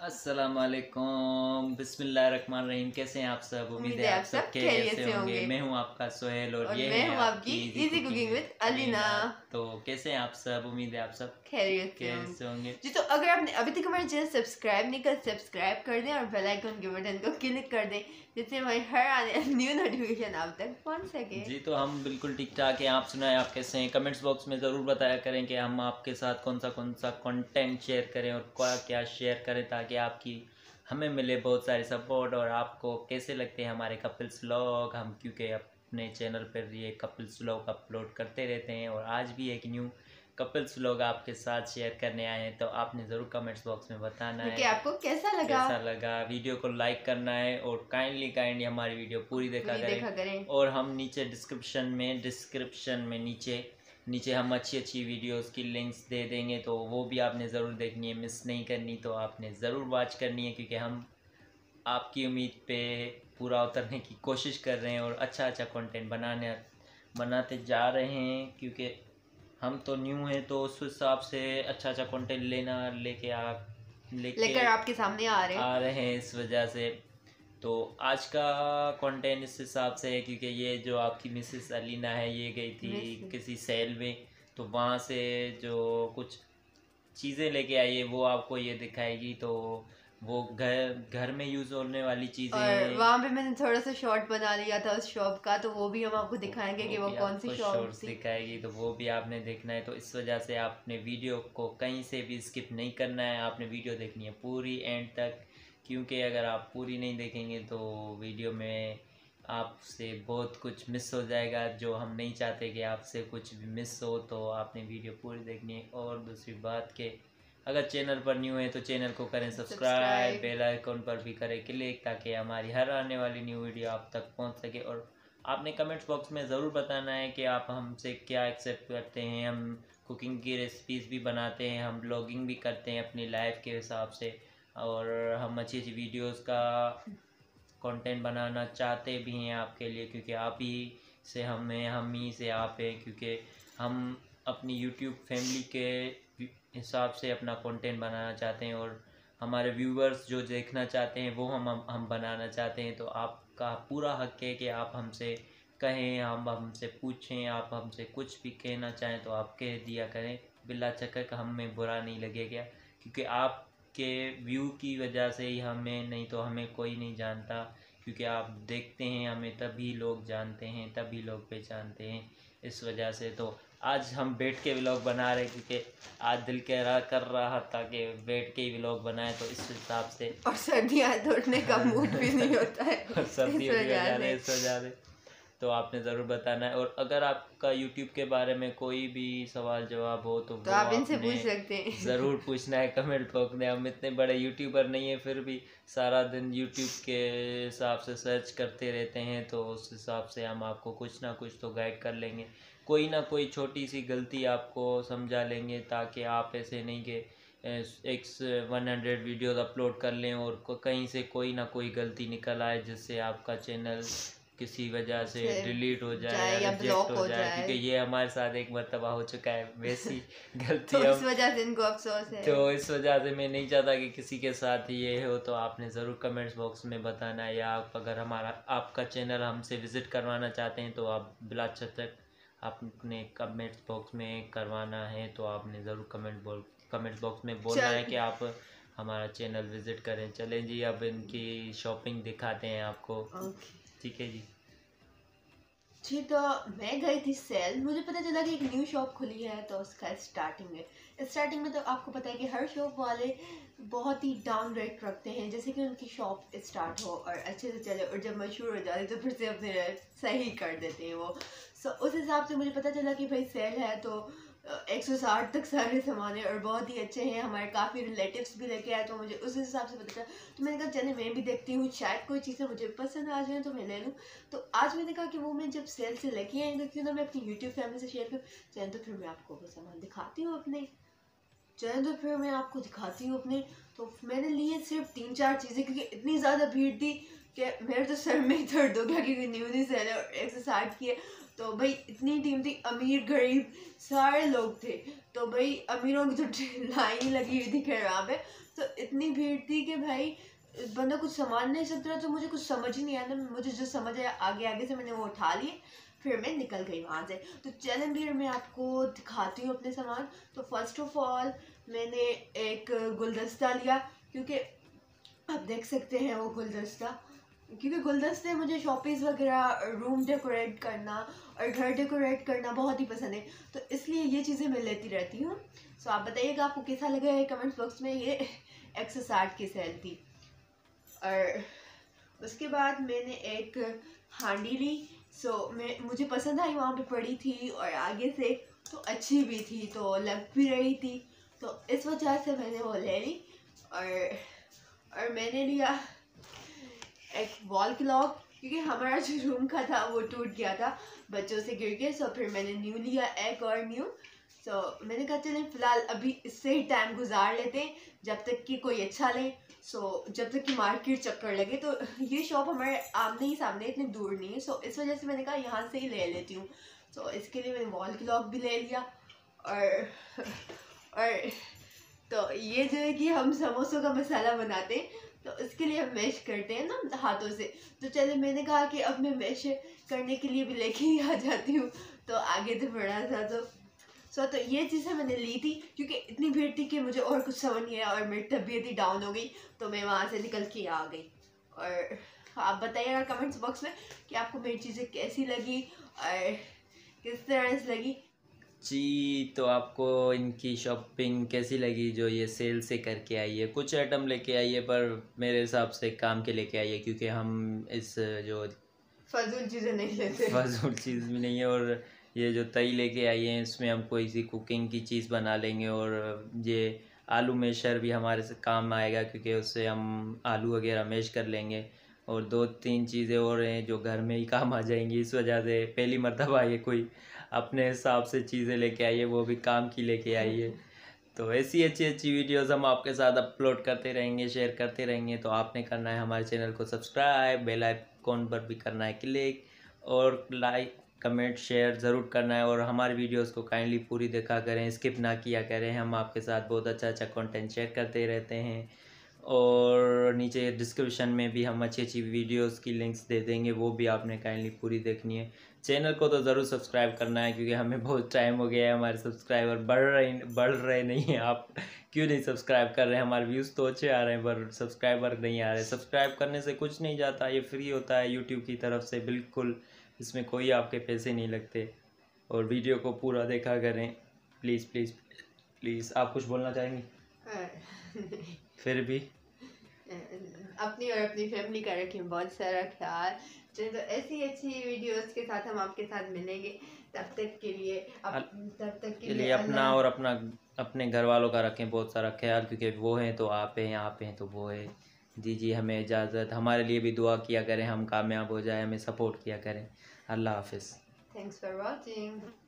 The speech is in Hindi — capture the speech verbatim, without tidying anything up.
अस्सलामुअलैकुम, बिस्मिल्लाहिर्रहमानिर्रहीम। कैसे हैं आप सब? उम्मीद है आप सब खैरियत से होंगे। मैं हूं आपका सोहेल और, और ये मैं है हूं आपकी इजी कुकिंग विद अलीना। तो कैसे हैं आप सब? उम्मीद है आप सब खैरियत कैसे होंगे जी। तो अगर आपने अभी तक हमारे चैनल सब्सक्राइब नहीं कर सब्सक्राइब कर दें और बेल आइकन के बटन को क्लिक कर दें जिससे हमारी हर आने न्यू नोटिफिकेशन आप तक पहुंच सके। जी तो हम बिल्कुल ठीक ठाक हैं। आप सुनाएं, आप कैसे हैं? कमेंट्स बॉक्स में ज़रूर बताया करें कि हम आपके साथ कौन सा कौन सा कंटेंट शेयर करें और क्या क्या शेयर करें ताकि आपकी हमें मिले बहुत सारे सपोर्ट। और आपको कैसे लगते हैं हमारे कपल्स व्लॉग? हम क्योंकि अपने चैनल पर ये कपल्स व्लॉग अपलोड करते रहते हैं और आज भी एक न्यू कपल्स व्लॉग आपके साथ शेयर करने आए हैं। तो आपने ज़रूर कमेंट्स बॉक्स में बताना है कि आपको कैसा लगा कैसा लगा। वीडियो को लाइक करना है और काइंडली काइंडली हमारी वीडियो पूरी देखा पूरी करें, देखा करें। और हम नीचे डिस्क्रिप्शन में डिस्क्रिप्शन में नीचे नीचे हम अच्छी अच्छी वीडियोस की लिंक्स दे देंगे, तो वो भी आपने ज़रूर देखनी है, मिस नहीं करनी। तो आपने ज़रूर वॉच करनी है क्योंकि हम आपकी उम्मीद पे पूरा उतरने की कोशिश कर रहे हैं और अच्छा अच्छा कंटेंट बनाने बनाते जा रहे हैं। क्योंकि हम तो न्यू हैं तो उस हिसाब से अच्छा अच्छा कंटेंट लेना लेके आ लेके लेकर आपके सामने आ रहे हैं आ रहे हैं इस वजह से। तो आज का कंटेंट इस हिसाब से है क्योंकि ये जो आपकी मिसेस अलीना है ये गई थी किसी सेल में, तो वहाँ से जो कुछ चीज़ें लेके आई है वो आपको ये दिखाएगी। तो वो घर घर में यूज़ होने वाली चीज़ें, और वहाँ पे मैंने थोड़ा सा शॉर्ट बना लिया था उस शॉप का, तो वो भी हम आपको दिखाएंगे वो कि वो कौन सी शॉप थी दिखाएगी। तो वो भी आपने देखना है। तो इस वजह से आपने वीडियो को कहीं से भी स्किप नहीं करना है, आपने वीडियो देखनी है पूरी एंड तक। क्योंकि अगर आप पूरी नहीं देखेंगे तो वीडियो में आपसे बहुत कुछ मिस हो जाएगा, जो हम नहीं चाहते कि आपसे कुछ भी मिस हो। तो आपने वीडियो पूरी देखनी है। और दूसरी बात के अगर चैनल पर न्यू है तो चैनल को करें सब्सक्राइब, बेल आइकन पर भी करें क्लिक ताकि हमारी हर आने वाली न्यू वीडियो आप तक पहुंच सके। और आपने कमेंट्स बॉक्स में ज़रूर बताना है कि आप हमसे क्या एक्सेप्ट करते हैं। हम कुकिंग की रेसिपीज़ भी बनाते हैं, हम ब्लॉगिंग भी करते हैं अपनी लाइफ के हिसाब से, और हम अच्छी अच्छी वीडियोस का कंटेंट बनाना चाहते भी हैं आपके लिए, क्योंकि आप ही से हमें हम ही से आप हैं। क्योंकि हम अपनी यूट्यूब फैमिली के हिसाब से अपना कंटेंट बनाना चाहते हैं और हमारे व्यूवर्स जो देखना चाहते हैं वो हम हम बनाना चाहते हैं। तो आपका पूरा हक है कि आप हमसे कहें, हम हमसे पूछें, आप हमसे कुछ भी कहना चाहें तो आप कह दिया करें बिला चक्कर, हमें बुरा नहीं लगेगा। क्योंकि आपके व्यू की वजह से ही हमें, नहीं तो हमें कोई नहीं जानता। क्योंकि आप देखते हैं हमें तभी लोग जानते हैं, तभी लोग पहचानते हैं। इस वजह से तो आज हम बैठ के व्लॉग बना रहे क्योंकि आज दिल कह रहा कर रहा था कि बैठ के ही व्लॉग बनाए, तो इस हिसाब से। और सर्दियाँ दौड़ने का मूड भी नहीं होता है सर्दी इस वजह से। तो आपने ज़रूर बताना है। और अगर आपका यूट्यूब के बारे में कोई भी सवाल जवाब हो तो, तो आप इनसे पूछ सकते हैं ज़रूर पूछना है कमेंट बॉक्स में। हम इतने बड़े यूट्यूबर नहीं है फिर भी सारा दिन यूट्यूब के हिसाब से सर्च करते रहते हैं, तो उस हिसाब से हम आपको कुछ ना कुछ तो गाइड कर लेंगे। कोई ना कोई छोटी सी गलती आपको समझा लेंगे ताकि आप ऐसे नहीं कि एक वन हंड्रेड वीडियोज़ अपलोड कर लें और कहीं से कोई ना कोई गलती निकल आए जिससे आपका चैनल किसी वजह से डिलीट हो जाए या रिजेक्ट हो जाए। क्योंकि ये हमारे साथ एक मरतबा हो चुका है वैसी गलती। तो इस वजह से इनको अफसोस है। तो इस वजह से मैं नहीं चाहता कि किसी के साथ ये हो। तो आपने ज़रूर कमेंट्स बॉक्स में बताना है, या आप अगर हमारा आपका चैनल हमसे विज़िट करवाना चाहते हैं तो आप बिला तक आपने कमेंट्स बॉक्स में करवाना है। तो आपने ज़रूर कमेंट बॉल कमेंट बॉक्स में बोलना है कि आप हमारा चैनल विज़िट करें। चलें जी, अब इनकी शॉपिंग दिखाते हैं आपको। ठीक है जी। जी तो मैं गई थी सेल, मुझे पता चला कि एक न्यू शॉप खुली है तो उसका स्टार्टिंग है। स्टार्टिंग में तो आपको पता है कि हर शॉप वाले बहुत ही डाउन रेट रखते हैं, जैसे कि उनकी शॉप स्टार्ट हो और अच्छे से चले, और जब मशहूर हो जाते तो फिर से अपने रेट सही कर देते हैं वो। सो उस हिसाब से मुझे पता चला कि भाई सेल है तो एक सौ साठ तक सारे सामान है और बहुत ही अच्छे हैं। हमारे काफ़ी रिलेटिव्स भी लेके आए तो मुझे उस हिसाब से पता चला। तो मैंने कहा चले मैं भी देखती हूँ, शायद कोई चीज़ें मुझे पसंद आ जाए तो मैं ले लूँ। तो आज मैंने कहा कि वो मैं जब सेल से लेके आई तो क्यों ना मैं अपनी यूट्यूब फैमिली से शेयर करूँ। चैनल तो फिर मैं आपको वो सामान दिखाती हूँ अपने चैनल तो फिर मैं आपको दिखाती हूँ अपने। तो मैंने लिए सिर्फ तीन चार चीज़ें क्योंकि इतनी ज़्यादा भीड़ थी कि मेरे तो सर में ही दर्द हो गया क्योंकि न्यू न्यू सेल है और एक सौ साठ की है। तो भाई इतनी टीम थी, अमीर गरीब सारे लोग थे। तो भाई अमीरों की तो लाइन लगी हुई थी खैर वहाँ पे। तो इतनी भीड़ थी कि भाई बंदा कुछ सामान नहीं सकता रहा। तो मुझे कुछ समझ ही नहीं आया, मुझे जो समझ आया आगे आगे से मैंने वो उठा लिए, फिर मैं निकल गई वहाँ से। तो चैलेंज भी मैं आपको दिखाती हूँ अपने सामान। तो फर्स्ट ऑफ ऑल मैंने एक गुलदस्ता लिया, क्योंकि आप देख सकते हैं वो गुलदस्ता, क्योंकि गुलदस्ते मुझे शॉपीस वगैरह, रूम डेकोरेट करना और घर डेकोरेट करना बहुत ही पसंद है। तो इसलिए ये चीज़ें मैं लेती रहती हूँ। सो आप बताइएगा आपको कैसा लगा है कमेंट्स बॉक्स में। ये एक सौ साठ की सेल थी। और उसके बाद मैंने एक हांडी ली। सो मैं मुझे पसंद आई, वहाँ पे पड़ी थी और आगे से तो अच्छी भी थी, तो लग भी रही थी, तो इस वजह से मैंने वो ले ली। और और मैंने लिया एक वॉल क्लॉक, क्योंकि हमारा जो रूम का था वो टूट गया था बच्चों से गिर के। सो फिर मैंने न्यू लिया, एक और न्यू। सो मैंने कहा चलें फ़िलहाल अभी इससे ही टाइम गुजार लेते हैं जब तक कि कोई अच्छा ले। सो जब तक कि मार्केट चक्कर लगे। तो ये शॉप हमारे आमने ही सामने, इतनी दूर नहीं है। सो इस वजह से मैंने कहा यहाँ से ही ले लेती हूँ। सो इसके लिए मैंने वॉल क्लॉक भी ले लिया। और और तो ये जो है कि हम समोसों का मसाला बनाते हैं, तो इसके लिए हम मैश करते हैं ना हाथों से। तो चले मैंने कहा कि अब मैं मैश करने के लिए भी लेके ही आ जाती हूँ, तो आगे तो बढ़ा था। तो सो तो ये चीज़ें मैंने ली थी, क्योंकि इतनी भीड़ थी कि मुझे और कुछ समझ नहीं आया और मेरी तबीयत ही डाउन हो गई, तो मैं वहाँ से निकल के आ गई। और आप बताइएगा कमेंट्स बॉक्स में कि आपको मेरी चीज़ें कैसी लगी और किस तरह से लगी। जी, तो आपको इनकी शॉपिंग कैसी लगी जो ये सेल से करके आई है? कुछ आइटम लेके आई है पर मेरे हिसाब से काम के लेके आई है, क्योंकि हम इस जो फजूल चीज़ें नहीं लेते, फजूल चीज़ भी नहीं है। और ये जो तई लेके आई है इसमें हम कोई सी कुकिंग की चीज़ बना लेंगे। और ये आलू मेशर भी हमारे से काम आएगा, क्योंकि उससे हम आलू वगैरह मेश कर लेंगे। और दो तीन चीज़ें और हैं जो घर में ही काम आ जाएंगी। इस वजह से पहली मर्तबा ये कोई अपने हिसाब से चीज़ें लेके आई है, वो भी काम की लेके आई है। तो ऐसी अच्छी अच्छी वीडियोस हम आपके साथ अपलोड करते रहेंगे, शेयर करते रहेंगे। तो आपने करना है हमारे चैनल को सब्सक्राइब, बेल आइकॉन पर भी करना है क्लिक, और लाइक कमेंट शेयर ज़रूर करना है। और हमारी वीडियोस को काइंडली पूरी देखा करें, स्किप ना किया करें। हम आपके साथ बहुत अच्छा अच्छा कंटेंट शेयर करते रहते हैं। और नीचे डिस्क्रिप्शन में भी हम अच्छी अच्छी वीडियोस की लिंक्स दे देंगे, वो भी आपने काइंडली पूरी देखनी है। चैनल को तो ज़रूर सब्सक्राइब करना है, क्योंकि हमें बहुत टाइम हो गया है, हमारे सब्सक्राइबर बढ़ रहे बढ़ रहे नहीं हैं। आप क्यों नहीं सब्सक्राइब कर रहे हैं? हमारे व्यूज़ तो अच्छे आ रहे हैं पर सब्सक्राइबर नहीं आ रहे। सब्सक्राइब करने से कुछ नहीं जाता, ये फ्री होता है यूट्यूब की तरफ से, बिल्कुल इसमें कोई आपके पैसे नहीं लगते। और वीडियो को पूरा देखा करें प्लीज़ प्लीज़ प्लीज़। आप कुछ बोलना चाहेंगे? फिर भी अपनी और अपनी फैमिली का रखें बहुत सारा ख्याल। चलिए तो ऐसी अच्छी वीडियोस के साथ हम आपके साथ मिलेंगे। तब तक के लिए अप, तब तक के, के लिए लिए अपना और अपना अपने घर वालों का रखें बहुत सारा ख्याल, क्योंकि वो हैं तो आप हैं, आप हैं तो वो है। दीजिए हमें इजाज़त, हमारे लिए भी दुआ किया करें, हम कामयाब हो जाए, हमें सपोर्ट किया करें। अल्लाह हाफिज़। Thanks for watching.